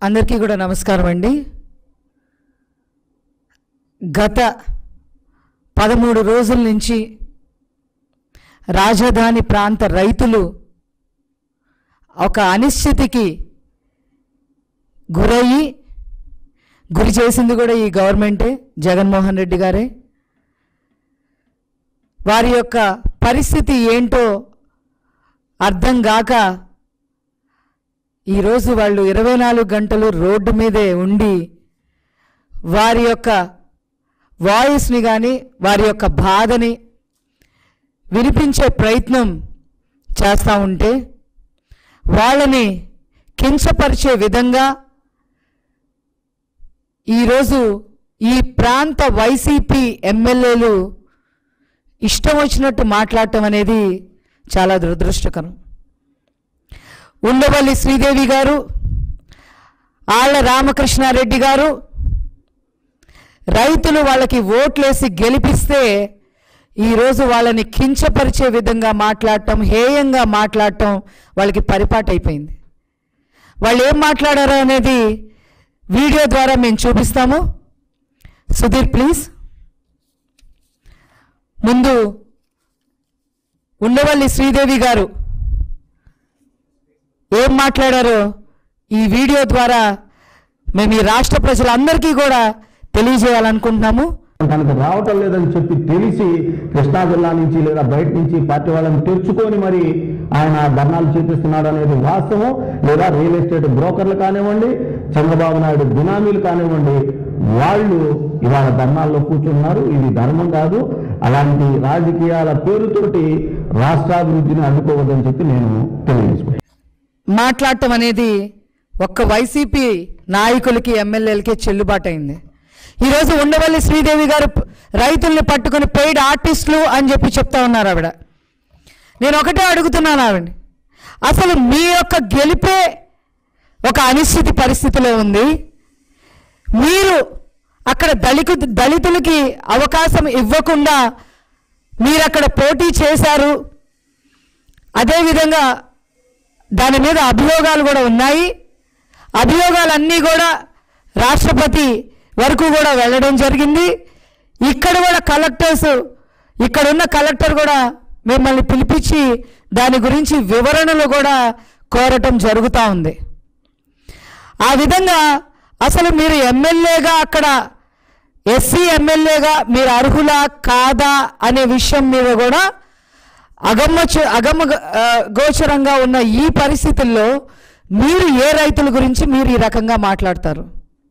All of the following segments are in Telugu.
అందరికీ కూడా నమస్కారం అండి. గత 13 రోజుల నుంచి రాజధాని ప్రాంత రైతులు ఒక అనిశ్చితికి గురి చేసింది కూడా ఈ గవర్నమెంటే, జగన్మోహన్ రెడ్డి గారే. వారి యొక్క పరిస్థితి ఏంటో అర్థం కాక ఈరోజు వాళ్ళు 24 గంటలు రోడ్డు మీదే ఉండి వారి యొక్క వాయిస్ని కానీ వారి యొక్క బాధని వినిపించే ప్రయత్నం చేస్తూ ఉంటే వాళ్ళని కించపరిచే విధంగా ఈరోజు ఈ ప్రాంత వైసీపీ ఎమ్మెల్యేలు ఇష్టం వచ్చినట్టు మాట్లాడటం అనేది చాలా దురదృష్టకరం. ఉండవల్లి శ్రీదేవి గారు, ఆళ్ల రామకృష్ణారెడ్డి గారు రైతులు వాళ్ళకి ఓట్లేసి గెలిపిస్తే ఈరోజు వాళ్ళని కించపరిచే విధంగా మాట్లాడటం, హేయంగా మాట్లాడటం వాళ్ళకి పరిపాటు అయిపోయింది. వాళ్ళు ఏం మాట్లాడారో అనేది వీడియో ద్వారా మేము చూపిస్తాము. సుధీర్ ప్లీజ్. ముందు ఉండవల్లి శ్రీదేవి గారు ఏం మాట్లాడారో ఈ వీడియో ద్వారా మేము ఈ రాష్ట్ర ప్రజలందరికీ కూడా తెలియజేయాలనుకుంటున్నాము. తనకు రావటం లేదని చెప్పి తెలిసి కృష్ణా జిల్లా నుంచి లేదా బయట నుంచి పార్టీ వాళ్ళని తెచ్చుకొని మరి ఆయన ధర్నాలు చేపిస్తున్నాడు అనేది వాస్తవం. లేదా రియల్ ఎస్టేట్ బ్రోకర్లు కానివ్వండి, చంద్రబాబు నాయుడు బినామీలు కానివ్వండి, వాళ్ళు ఇవాళ ధర్నాల్లో కూర్చున్నారు. ఇది ధర్మం కాదు. అలాంటి రాజకీయాల పేరుతోటి రాష్ట్రాభివృద్ధిని అడ్డుకోవద్దని చెప్పి నేను తెలియజేసుకుంటాను. మాట్లాడటం అనేది ఒక్క వైసీపీ నాయకులకి ఎమ్మెల్యేలకే చెల్లుబాటు అయింది. ఈరోజు ఉండవల్లి శ్రీదేవి గారు రైతుల్ని పట్టుకుని పెయిడ్ ఆర్టిస్టులు అని చెప్పి చెప్తా ఉన్నారు ఆవిడ. నేను ఒకటే అడుగుతున్నాను ఆవిడ, అసలు మీ యొక్క గెలిపే ఒక అనిశ్చితి పరిస్థితిలో ఉంది. మీరు అక్కడ దళితులకి అవకాశం ఇవ్వకుండా మీరు అక్కడ పోటీ చేశారు. అదేవిధంగా దాని మీద అభియోగాలు కూడా ఉన్నాయి. అభియోగాలన్నీ కూడా రాష్ట్రపతి వరకు కూడా వెళ్ళడం జరిగింది. ఇక్కడ కూడా ఇక్కడున్న కలెక్టర్ కూడా మిమ్మల్ని పిలిపించి దాని గురించి వివరణలు కూడా కోరటం జరుగుతూ ఉంది. ఆ విధంగా అసలు మీరు ఎమ్మెల్యేగా అక్కడ ఎస్సీ ఎమ్మెల్యేగా మీరు అర్హులా కాదా అనే విషయం మీద కూడా గోచరంగా ఉన్న ఈ పరిస్థితుల్లో మీరు ఏ రైతుల గురించి మీరు ఈ రకంగా మాట్లాడతారు?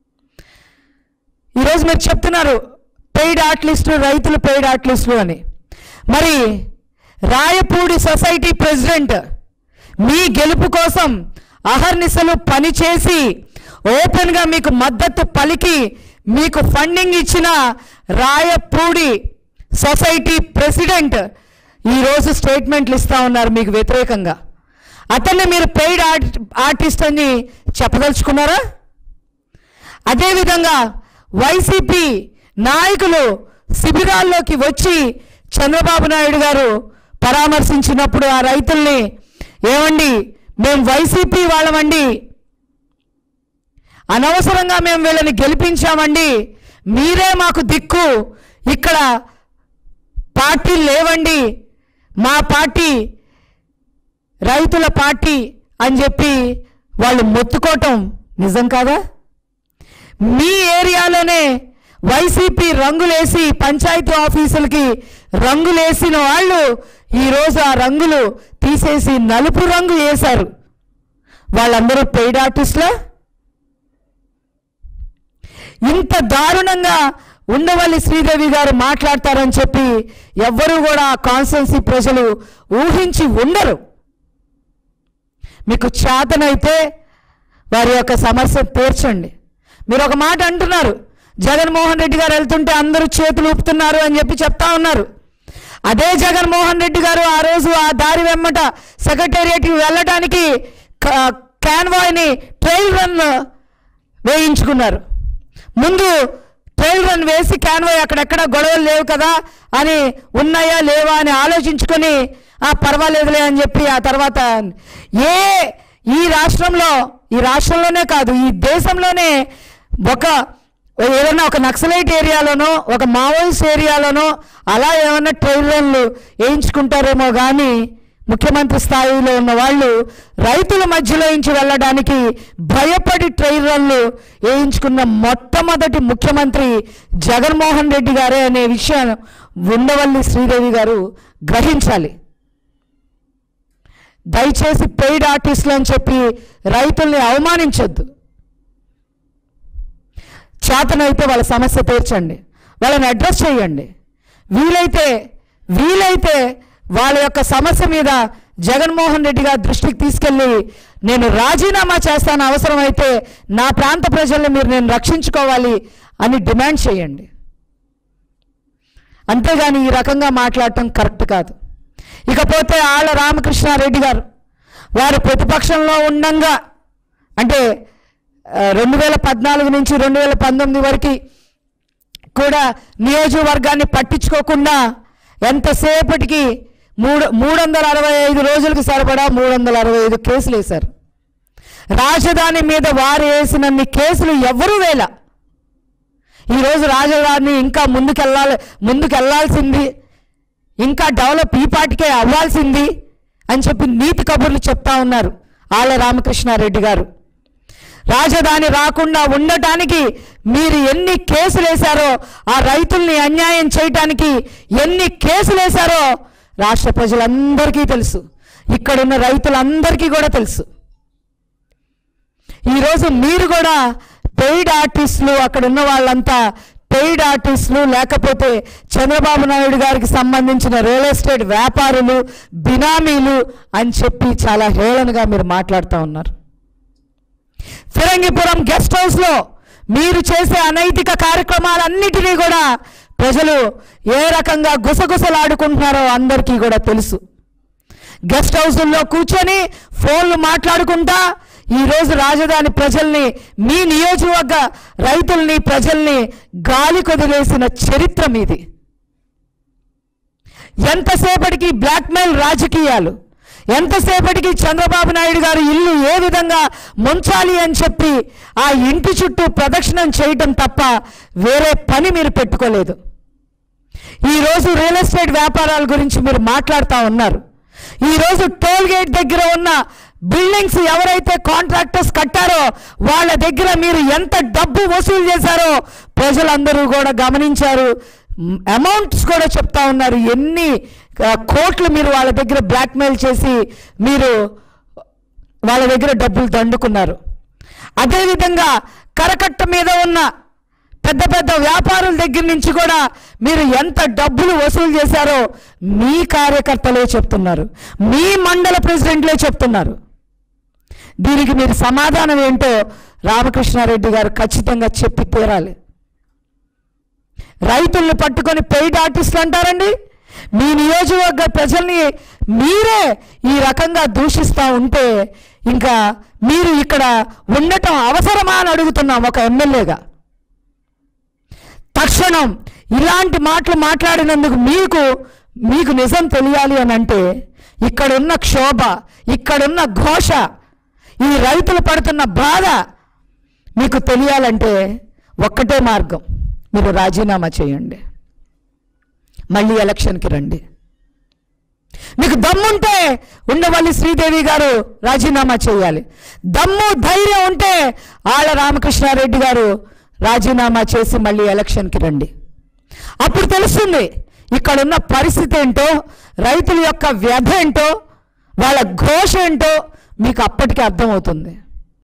ఈరోజు మీరు చెప్తున్నారు పెయిడ్ ఆర్టిస్టులు, రైతులు పెయిడ్ ఆర్టిస్టులు అని. మరి రాయపూడి సొసైటీ ప్రెసిడెంట్ మీ గెలుపు కోసం అహర్నిశలు పనిచేసి ఓపెన్గా మీకు మద్దతు పలికి మీకు ఫండింగ్ ఇచ్చిన రాయపూడి సొసైటీ ప్రెసిడెంట్ ఈరోజు స్టేట్మెంట్లు ఇస్తూ ఉన్నారు మీకు వ్యతిరేకంగా. అతన్ని మీరు పెయిడ్ ఆర్టిస్ట్ అని చెప్పదలుచుకున్నారా? అదేవిధంగా వైసీపీ నాయకులు శిబిరాల్లోకి వచ్చి చంద్రబాబు నాయుడు గారు పరామర్శించినప్పుడు ఆ రైతుల్ని ఏమండి మేము వైసీపీ వాళ్ళమండి, అనవసరంగా మేము వీళ్ళని గెలిపించామండి, మీరే మాకు దిక్కు, ఇక్కడ పార్టీలు లేవండి, మా పార్టీ రైతుల పార్టీ అని చెప్పి వాళ్ళు మొత్తుకోవటం నిజం కాదా? మీ ఏరియాలోనే వైసీపీ రంగులేసి పంచాయతీ ఆఫీసులకి రంగులేసిన వాళ్ళు ఈరోజు ఆ రంగులు తీసేసి నలుపు రంగు వేశారు. వాళ్ళందరూ పెయిడ్ ఆర్టిస్టులా? ఇంత దారుణంగా ఉండవల్లి శ్రీదేవి గారు మాట్లాడతారని చెప్పి ఎవ్వరూ కూడా కాన్స్టిట్యున్సీ ప్రజలు ఊహించి ఉండరు. మీకు చేతనైతే వారి యొక్క సమస్య తీర్చండి. మీరు ఒక మాట అంటున్నారు, జగన్మోహన్ రెడ్డి గారు వెళ్తుంటే అందరూ చేతులు ఊపుతున్నారు అని చెప్పి చెప్తా ఉన్నారు. అదే జగన్మోహన్ రెడ్డి గారు ఆ రోజు ఆ దారి వెమ్మట సెక్రటేరియట్కి వెళ్ళడానికి కాన్వాయ్ని ట్రైల్ రన్ వేయించుకున్నారు. ముందు ట్రైల్ రన్ వేసి కాన్వాయ్ అక్కడెక్కడ గొడవలు లేవు కదా అని ఉన్నాయా లేవా అని ఆలోచించుకొని పర్వాలేదులే అని చెప్పి ఆ తర్వాత ఈ రాష్ట్రంలోనే కాదు, ఈ దేశంలోనే ఏదైనా ఒక నక్సలైట్ ఏరియాలోనో ఒక మావోయిస్ట్ ఏరియాలోనో అలా ఏమైనా ట్రైల్ రన్లు వేయించుకుంటారేమో కానీ ముఖ్యమంత్రి స్థాయిలో ఉన్న వాళ్ళు రైతుల మధ్యలో నుంచి వెళ్ళడానికి భయపడి ట్రైల్ రన్లు వేయించుకున్న మొట్టమొదటి ముఖ్యమంత్రి జగన్మోహన్ రెడ్డి గారే అనే విషయం ఉండవల్లి శ్రీదేవి గారు గ్రహించాలి. దయచేసి పెయిడ్ ఆర్టిస్టులు అని చెప్పి రైతుల్ని అవమానించొద్దు. చేతనైతే వాళ్ళ సమస్య తీర్చండి, వాళ్ళని అడ్రస్ చేయండి. వీలైతే వాళ్ళ యొక్క సమస్య మీద జగన్మోహన్ రెడ్డి గారి దృష్టికి తీసుకెళ్ళి నేను రాజీనామా చేస్తాను, అవసరమైతే నా ప్రాంత ప్రజల్ని నేను రక్షించుకోవాలి అని డిమాండ్ చేయండి. అంతేగాని ఈ రకంగా మాట్లాడటం కరెక్ట్ కాదు. ఇకపోతే ఆళ్ల రామకృష్ణారెడ్డి గారు వారు ప్రతిపక్షంలో ఉండంగా అంటే 2014 నుంచి 2019 వరకు కూడా నియోజకవర్గాన్ని పట్టించుకోకుండా ఎంతసేపటికి 365 రోజులకు సరిపడా 365 కేసులు వేశారు. రాజధాని మీద వారు వేసినన్ని కేసులు ఎవరూ వేల. ఈరోజు రాజధాని ఇంకా ముందుకెళ్లాల్సింది, ఇంకా డెవలప్ ఈ పాటికే అవ్వాల్సింది అని చెప్పి నీతి కబుర్లు చెప్తా ఉన్నారు ఆళ్ల రామకృష్ణారెడ్డి గారు. రాజధాని రాకుండా ఉండటానికి మీరు ఎన్ని కేసులు వేశారో, ఆ రైతుల్ని అన్యాయం చేయటానికి ఎన్ని కేసులు వేశారో రాష్ట్ర ప్రజలందరికీ తెలుసు, ఇక్కడున్న రైతులందరికీ కూడా తెలుసు. ఈరోజు మీరు కూడా పెయిడ్ ఆర్టిస్టులు, అక్కడ ఉన్న వాళ్ళంతా పెయిడ్ ఆర్టిస్టులు, లేకపోతే చంద్రబాబు నాయుడు గారికి సంబంధించిన రియల్ ఎస్టేట్ వ్యాపారులు, బినామీలు అని చెప్పి చాలా హేళనగా మీరు మాట్లాడుతూ ఉన్నారు. ఫిరంగిపురం గెస్ట్ హౌస్లో మీరు చేసే అనైతిక కార్యక్రమాలన్నిటినీ కూడా ప్రజలు ఏ రకంగా గుసగుసలాడుకుంటున్నారో అందరికీ కూడా తెలుసు. గెస్ట్ హౌస్ల్లో కూర్చొని ఫోన్లు మాట్లాడుకుంటా ఈరోజు రాజధాని ప్రజల్ని, మీ నియోజకవర్గ రైతుల్ని, ప్రజల్ని గాలి కొదిలేసిన చరిత్ర మీది. ఎంతసేపటికి బ్లాక్మెయిల్ రాజకీయాలు, ఎంతసేపటికి చంద్రబాబు నాయుడు గారు ఇల్లు ఏ విధంగా ముంచాలి అని చెప్పి ఆ ఇంటి చుట్టూ ప్రదక్షిణం చేయటం తప్ప వేరే పని మీరు పెట్టుకోలేదు. ఈరోజు రియల్ ఎస్టేట్ వ్యాపారాల గురించి మీరు మాట్లాడుతూ ఉన్నారు. ఈరోజు టోల్ గేట్ దగ్గర ఉన్న బిల్డింగ్స్ ఎవరైతే కాంట్రాక్టర్స్ కట్టారో వాళ్ళ దగ్గర మీరు ఎంత డబ్బు వసూలు చేశారో ప్రజలందరూ కూడా గమనించారు. అమౌంట్స్ కూడా చెప్తా ఉన్నారు, ఎన్ని కోట్లు మీరు వాళ్ళ దగ్గర బ్లాక్మెయిల్ చేసి మీరు వాళ్ళ దగ్గర డబ్బులు దండుకున్నారు. అదేవిధంగా కరకట్ట మీద ఉన్న పెద్ద పెద్ద వ్యాపారుల దగ్గర నుంచి కూడా మీరు ఎంత డబ్బులు వసూలు చేశారో మీ కార్యకర్తలే చెప్తున్నారు, మీ మండల ప్రెసిడెంట్లే చెప్తున్నారు. దీనికి మీరు సమాధానం ఏంటో రామకృష్ణారెడ్డి గారు ఖచ్చితంగా చెప్పి తీరాలి. రైతులను పట్టుకొని పెయిడ్ ఆర్టిస్టులు అంటారండి. మీ నియోజకవర్గ ప్రజల్ని మీరే ఈ రకంగా దూషిస్తూ ఉంటే ఇంకా మీరు ఇక్కడ ఉండటం అవసరమా అని అడుగుతున్నాం ఒక ఎమ్మెల్యేగా. తక్షణం ఇలాంటి మాటలు మాట్లాడినందుకు మీకు నిజం తెలియాలి అని అంటే ఇక్కడున్న క్షోభ, ఇక్కడున్న ఘోష, ఈ రైతులు పడుతున్న బాధ మీకు తెలియాలంటే ఒక్కటే మార్గం, మీరు రాజీనామా చేయండి, మళ్ళీ ఎలక్షన్కి రండి. మీకు దమ్ముంటే ఉండవల్లి శ్రీదేవి గారు రాజీనామా చేయాలి. దమ్ము ధైర్యం ఉంటే ఆళ్ల రామకృష్ణారెడ్డి గారు రాజీనామా చేసి మళ్ళీ ఎలక్షన్కి రండి. అప్పుడు తెలుస్తుంది ఇక్కడున్న పరిస్థితి ఏంటో, రైతుల యొక్క వ్యధ ఏంటో, వాళ్ళ ఘోష ఏంటో మీకు అప్పటికే అర్థమవుతుంది.